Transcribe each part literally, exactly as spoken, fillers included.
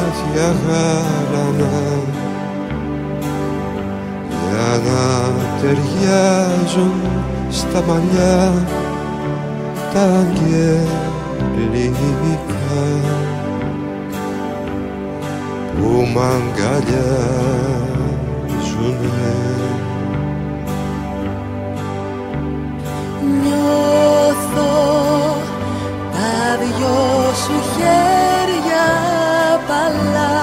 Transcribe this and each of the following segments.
μάτια γάλανα για να ταιριάζουν στα μαλλιά τα αγγελικά που μ' αγκαλιάζουνε. Νιώθω τα δυο σου χέρια παλά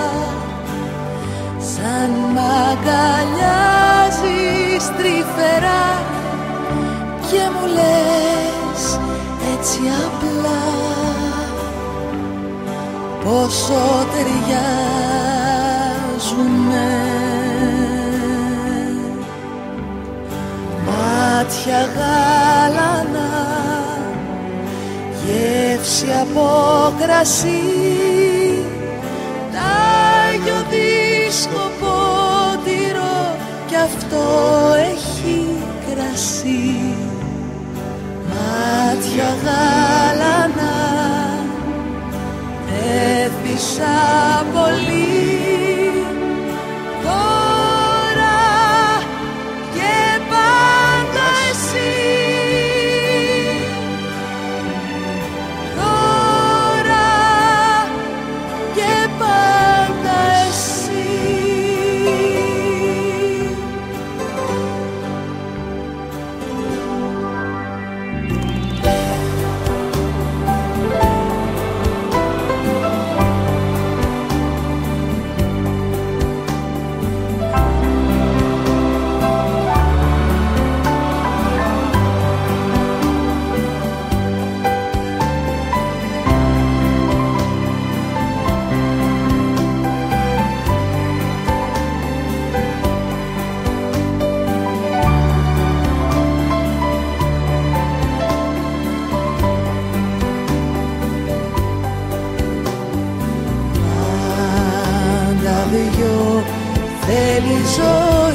σαν μ' αγκαλιάζεις τρυφερά και μου λες έτσι απλά πόσο ταιριάζουνε. Μάτια γάλανα, γεύση από κρασί, τάγιο δίσκο πότηρο κι αυτό έχει κρασί. Μάτια γάλανα, έθισα πολύ τώρα και πάντα εσύ. Τώρα και πάντα εσύ. Θέλει ζωή